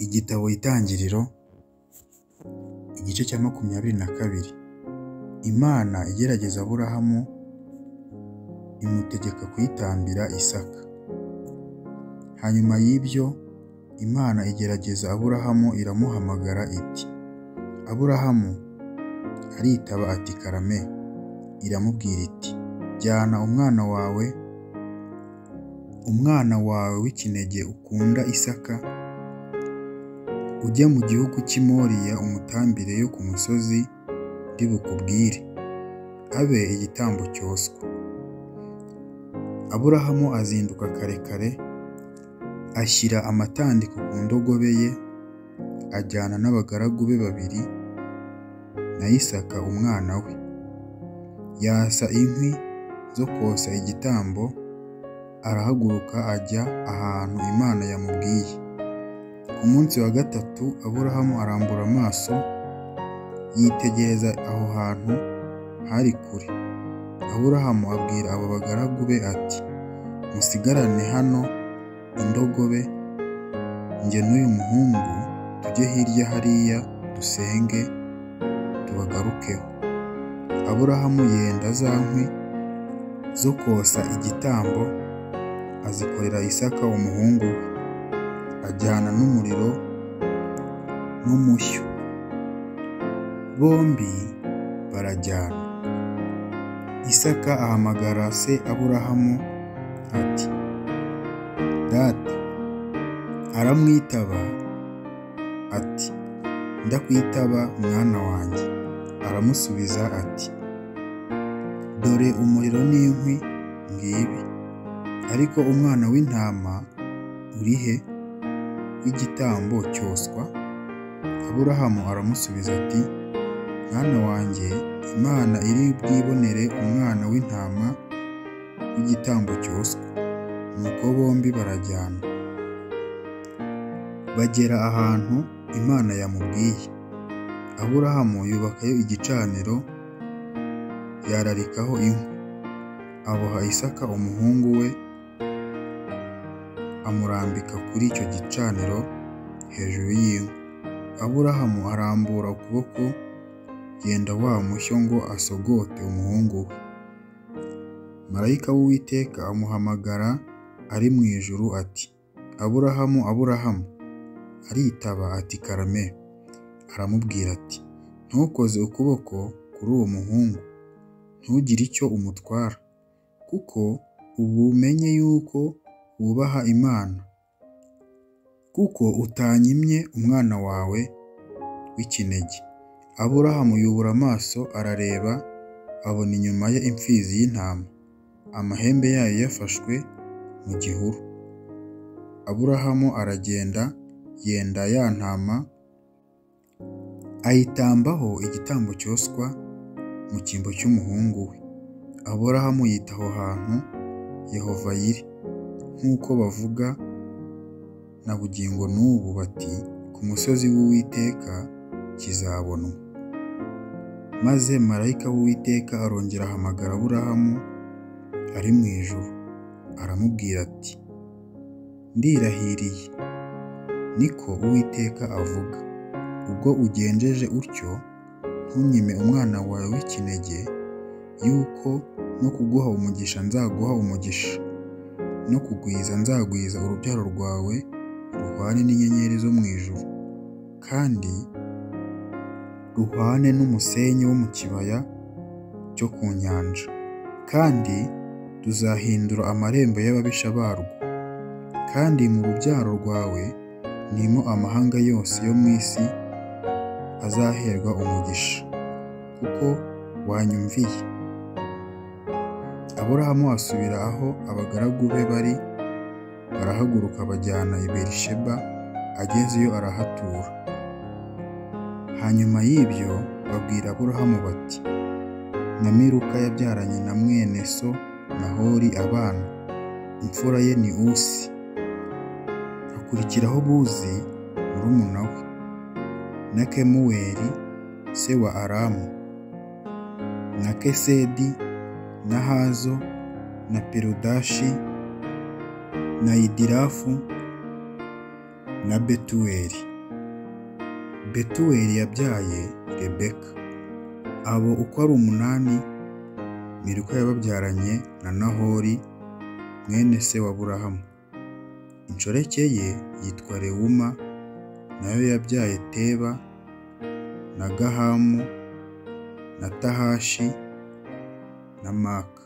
Igitabo Itangiriro igice cya 22. Imana igerageza Aburahamu imutegeka kuyitambira Isaka. Hanyuma y'ibyo Imana igerageza Aburahamu iramuhamagara iti, Aburahamu. Aritaba ati karame. Iramubwira iti, jyana umwana wawe w'ikinege ukunda Isaka, ujye mu gihugu cy'i Moriya umutambire yo ku musozi ndi bukubwire, abe igitambo cyoswa. Aburahamu azinduka kare kare, ashyira amatandiko ku ndogobe ye, ajyana n'abagaragu be 2 na Isaka umwana we. Yasa inkwi zo kosa igitambo, arahaguruka ajya ahantu Imana yamubwiye. Ku munsi wa 3 Aburahamu arambura amaso, yitegereza aho hantu hari kure. Aburahamu abwira abo bagaragu be ati, musigarane hano indogobe, njye n'uyu muhungu tujye hirya hariya dusenge tubagarukeho. Aburahamu yenda za nkwi zo kosa igitambo, azikorera Isaka umuhungu we, ajyana n'umuriro n'umushyo, bombi barajyana. Isaka ahamagara se Aburahamu ati, data. Aramwitaba ati, ndakwitaba mwana wanjye. Aramusubiza ati, dore umuriro n'inkwi ngibi, ariko umwana w'intama uri he w'igitambo cyoswa? Aburahamu aramusubiza ati, mwana wanjye, Imana iri bwibonere umwana w'intama w'igitambo cyoswa. Nuko bombi barajyana, bagera ahantu Imana yamubwiye. Aburahamu yubakayo igicaniro, yararikaho inkwi, aboha Isaka umuhungu we, amurambika kuri icyo gicaniro hejuru y'inkwi. Aburahamu arambura ukuboko, yenda wa mushyo ngo asogote umuhungu we. Marayika w'Uwiteka amuhamagara ari mu ijuru ati, Aburahamu, Aburahamu. Aritaba ati karame. Aramubwira ati, ntukoze ukuboko kuri uwo muhungu, ntugire icyo umutwara, kuko ubu umenye yuko wubaha Imana, kuko utanyimye umwana wawe w'ikinege. Aburahamu yubura amaso arareba, abona inyuma ye imfizi y'intama, amahembe yayo yafashwe mu gihuru. Aburahamu aragenda, yenda ya ntama, ayitambaho igitambo cyoswa mu cyimbo cy'umuhungu we. Aburahamu yita aho hantu Yehova yiri, nk'uko bavuga na bugingo n'ubu bati, ku musozi w'Uwiteka kizabonwa. Maze marayika w'Uwiteka arongera ahamagara Aburahamu ari mu ijuru, aramubwira ati, ndirahiriye, niko Uwiteka avuga, ubwo ugenjeje utyo, ntunyime umwana wawe w'ikinege, yuko no kuguha umugisha nzaguha umugisha, no kugwiza nzagwiza urubyaro rwawe ruhwane n'inyenyeri zo mu ijuru, kandi ruhwane n'umusenyi wo mu kibaya cyo ku nyanja, kandi tuzahindura amarembo y'ababisha barwo, kandi mu rubyaro rwawe nimo amahanga yose yo mu isi azaherwa umugisha, kuko wanyumviye. Aburahamu asubira aho abagaragu be bari, barahaguruka bajyana i Berisheba, agezeyo arahatura. Hanyuma y'ibyo babwira Aburahamu bati, na Miruka yabyaranye na mwene so Nahori abana, imfura ye ni Usi. Hakurikiraho Buzi murumuna we, na Kemuweli se wa Aramu, na Kesedi, na Hazo, na Perudashi, na Idirafu, na Betuweli. Betuweli yabyaye Rebeka. Abo uko ari 8 Milika yababyaranye na Nahori mwene se wa Aburahamu. Inshoreke ye yitwa Rewuma, nayo yabyaye Teba na Gahamu na Tahashi na Maka.